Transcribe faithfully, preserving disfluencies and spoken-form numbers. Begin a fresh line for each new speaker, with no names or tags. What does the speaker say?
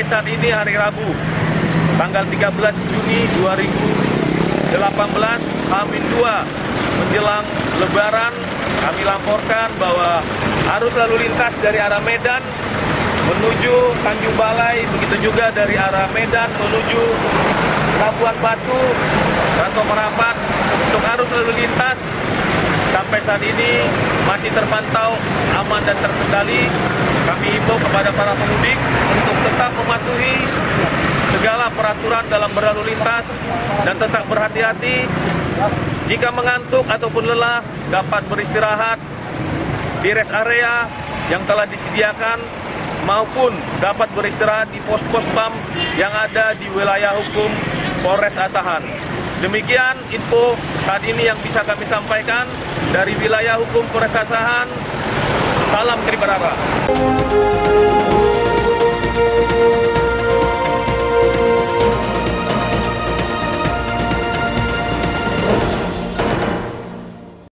sampai saat ini hari Rabu, tanggal tiga belas Juni dua ribu delapan belas, Hamin dua menjelang Lebaran, kami laporkan bahwa arus lalu lintas dari arah Medan menuju Tanjung Balai, begitu juga dari arah Medan menuju Labuan Batu, Rantau Merapat, untuk arus lalu lintas sampai saat ini masih terpantau aman dan terkendali. Kami himbau kepada para pemudik untuk tetap mematuhi segala peraturan dalam berlalu lintas dan tetap berhati-hati. Jika mengantuk ataupun lelah, dapat beristirahat di rest area yang telah disediakan maupun dapat beristirahat di pos-pos P A M yang ada di wilayah hukum Polres Asahan. Demikian info saat ini yang bisa kami sampaikan dari wilayah hukum Polres Asahan. Salam Tribarara.